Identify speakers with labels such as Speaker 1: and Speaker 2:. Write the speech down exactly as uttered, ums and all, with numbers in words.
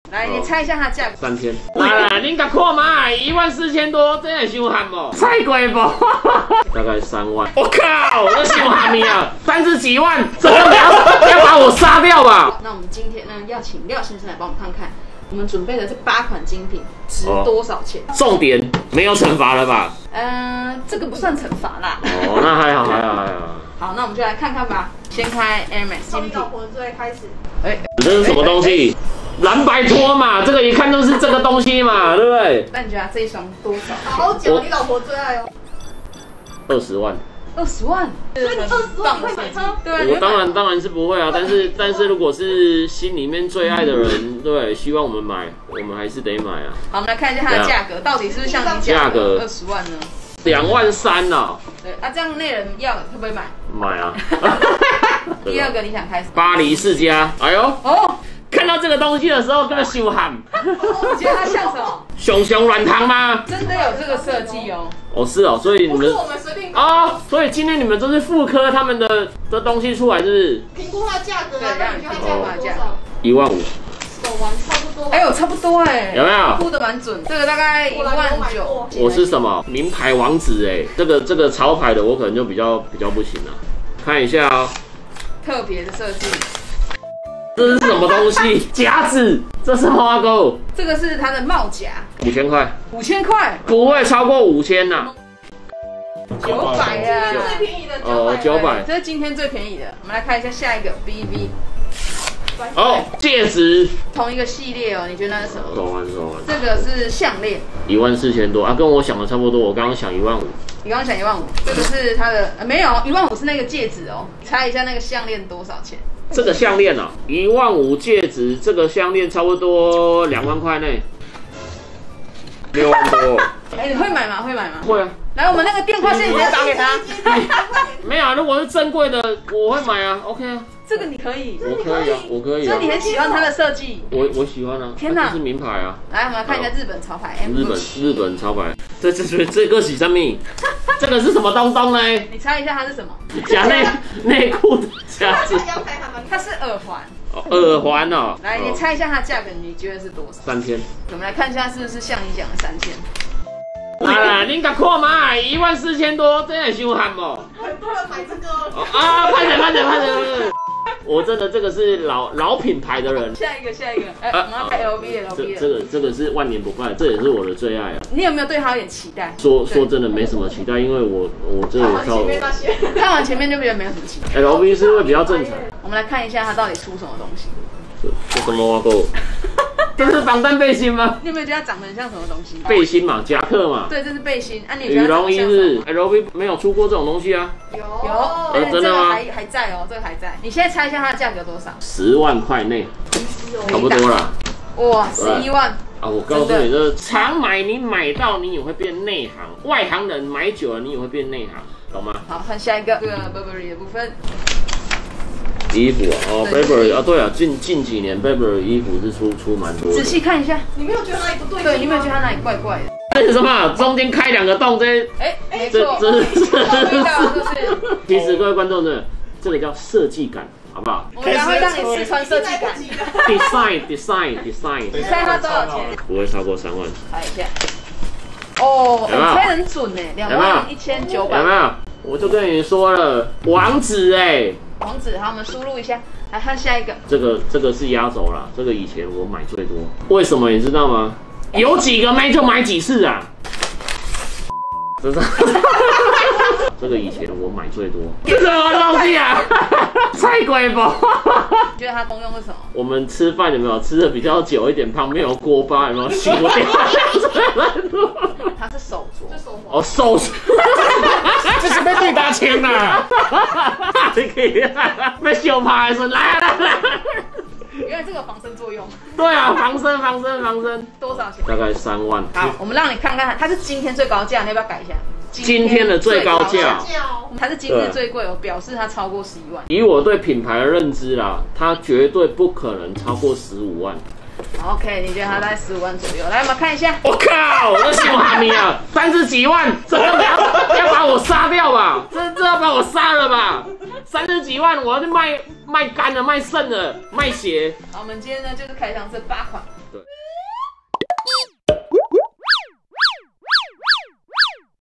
Speaker 1: 来，你猜一下它价格。
Speaker 2: 三千。来来，您甲看嘛，一万四千多，这也伤寒不？太贵不？大概三万。我靠，我伤寒你啊！三十几万，这个你要要把我杀掉吧？
Speaker 1: 那我们今天呢，要请廖先生来帮我们看看，我们准备的这八款精品值多少钱？
Speaker 2: 哦、重点没有惩罚了吧？
Speaker 1: 嗯、呃，这个不算惩罚啦。
Speaker 2: 哦，那还好，还好，还好。
Speaker 1: 好，那我们就来看看吧。先开 Air Max 精品。
Speaker 3: 老婆最开始。
Speaker 2: 哎、欸，这是什么东西？蓝白拖嘛，这个一看都是这个东西嘛，对不对？
Speaker 1: 那你觉得这一双多少？
Speaker 3: 好久，你老婆最爱哦。
Speaker 2: 二十万。
Speaker 1: 二十万？
Speaker 3: 所以你二十万会买它？
Speaker 1: 对啊，
Speaker 2: 我当然当然是不会啊，但是但是如果是心里面最爱的人，对，希望我们买，我们还是得买啊。
Speaker 1: 好，我们来看一下它的价格，到底是不是像你讲的二十万呢？
Speaker 2: 两万三呢？
Speaker 1: 对啊，这样内人要会不会买？
Speaker 2: 买啊。
Speaker 1: 第二个你想开始？
Speaker 2: 巴黎世家，哎呦，
Speaker 1: 哦，
Speaker 2: 看到这个东西的时候，跟个羞汗。
Speaker 1: 你觉得它像什么？
Speaker 2: 熊熊软糖吗？
Speaker 1: 真的有这个设计哦。
Speaker 2: 哦，是哦，所以你们
Speaker 3: 不是我们随便
Speaker 2: 哦，所以今天你们都是复刻他们的的东西出来，是不是？
Speaker 3: 评估它价格啊，
Speaker 1: 对，让你
Speaker 3: 它
Speaker 1: 评估它的价格。
Speaker 2: 一万五。
Speaker 3: 手玩差不多。
Speaker 1: 哎呦，差不多哎。
Speaker 2: 有没有？
Speaker 1: 估的蛮准，这个大概一万九。
Speaker 2: 我是什么名牌王子哎，这个这个潮牌的我可能就比较比较不行了。看一下哦。
Speaker 1: 特别的设计。
Speaker 2: 这是什么东西？夹子，这是花钩。
Speaker 1: 这个是它的帽夹。
Speaker 2: 五千块。
Speaker 1: 五千块。
Speaker 2: 不会超过五千呐。
Speaker 1: 九百啊。
Speaker 3: 最便宜的
Speaker 2: 哦，九百。
Speaker 1: 这是今天最便宜的。我们来看一下下一个 B B。
Speaker 2: 哦，戒指。
Speaker 1: 同一个系列哦，你觉得那是什么？
Speaker 2: 手环，手环。
Speaker 1: 这个是项链。
Speaker 2: 一万四千多啊，跟我想的差不多。我刚刚想一万五。
Speaker 1: 你刚刚想一万五，这个是它的、呃、没有一万五是那个戒指哦。猜一下那个项链多少钱？
Speaker 2: 这个项链啊，一万五戒指，这个项链差不多两万块内，六万多。
Speaker 1: 哎、欸，你会买吗？会买吗？
Speaker 2: 会啊。
Speaker 1: 来，我们那个电话线直接打给他。
Speaker 2: 没有啊，如果是正贵的，我会买啊。OK 啊。
Speaker 1: 这个你可以。
Speaker 2: 我可以啊，我可以啊。
Speaker 1: 所以你很喜欢它的设计。
Speaker 2: 我我喜欢啊。
Speaker 1: 天哪，
Speaker 2: 这是名牌啊。
Speaker 1: 来，我们来看一下日本潮牌。
Speaker 2: 日本日本潮牌。这这这这个是什么？这个是什么东东呢？
Speaker 1: 你猜一下它是什么？
Speaker 2: 夹内内裤的夹子。
Speaker 1: 它是耳环。
Speaker 2: 哦，耳环哦。
Speaker 1: 来，你猜一下它的价格，你觉得是多少？
Speaker 2: 三千。
Speaker 1: 我们来看一下是不是像你讲的三千。
Speaker 2: 来来，您甲看嘛，一万四千多，这也伤寒不？
Speaker 3: 很多人买这个哦。
Speaker 2: 啊，快点快点快点！我真的这个是老老品牌的人。
Speaker 1: 下一个下一个，哎、欸，我们要开 L V 的 L V 的。
Speaker 2: 这个这个是万年不败，这也是我的最爱啊。
Speaker 1: 你有没有对它有点期待？
Speaker 2: 说说真的没什么期待，因为我我这有套。
Speaker 1: 看完前面就觉得没有什么期待。
Speaker 2: L V 是会比较正常。
Speaker 1: 我们来看一下它到底出什么东西。
Speaker 2: 这这什么挖沟？这是防弹背心吗？
Speaker 1: 你有没有觉得它长得很像什么东西？
Speaker 2: 背心嘛，夹克嘛。
Speaker 1: 对，这是背心。啊，你
Speaker 2: 羽绒衣是 L V 没有出过这种东西啊？
Speaker 1: 有有，
Speaker 2: 呃，真的吗？
Speaker 1: 还还在哦，这个还在。你现在猜一下它的价格多少？
Speaker 2: 十万块内，差不多啦。
Speaker 1: 哇，十一万。
Speaker 2: 啊，我告诉你，这常买你买到你也会变内行，外行人买久了你也会变内行，懂吗？
Speaker 1: 好，换下一个，这个 Burberry 的部分。
Speaker 2: 衣服啊，哦 ，Burberry 啊，对啊，近近几年 Burberry 衣服是出出蛮多的。
Speaker 1: 仔细看一下，
Speaker 3: 你没有觉得哪里不对？
Speaker 1: 对，你有没有觉得它哪里怪怪的？
Speaker 2: 这是什么？中间开两个洞，这
Speaker 1: 哎，没错，
Speaker 2: 这是是
Speaker 1: 是。
Speaker 2: 其实各位观众呢，这个叫设计感，好不好？
Speaker 1: 我们会让你试穿设计感。
Speaker 2: Design design design。
Speaker 1: 你猜它多少钱？
Speaker 2: 不会超过三万。
Speaker 1: 猜一下。哦，你猜很准呢，两万一千九百。
Speaker 2: 有没有？我就跟你说了，王子哎。
Speaker 1: 王子，好，我们输入一下，来看下一个。
Speaker 2: 这个这个是压轴啦，这个以前我买最多，为什么你知道吗？有几个妹就买几次啊！这是这个以前我买最多，这什么东西啊？太贵不？
Speaker 1: 你觉得它功用是什么？
Speaker 2: 我们吃饭有没有吃的比较久一点，旁边有锅巴有没有洗不掉？
Speaker 1: 它是手镯，是手
Speaker 2: 哦，手镯，这是被对打枪啦！这个被秀牌是来来来。
Speaker 1: 原来这个防身作用。
Speaker 2: 对啊，防身防身防身。
Speaker 1: 多少钱？
Speaker 2: 大概三万。
Speaker 1: 好，我们让你看看，它是今天最高价，你要不要改一下？
Speaker 2: 今天的最高价，
Speaker 1: 它是今天最贵哦，表示它超过十一万。
Speaker 2: 以我对品牌的认知啦，它绝对不可能超过十五万。
Speaker 1: OK， 你觉得它在十五万左右？来，我们看一下。
Speaker 2: 我靠，我喜欢你啊！三十几万，这个要要把我杀掉吧？这这要把我杀了吧？三十几万，我要去卖卖肝了，卖肾了，卖血。
Speaker 1: 好，我们今天呢就是开箱这八款
Speaker 2: 对。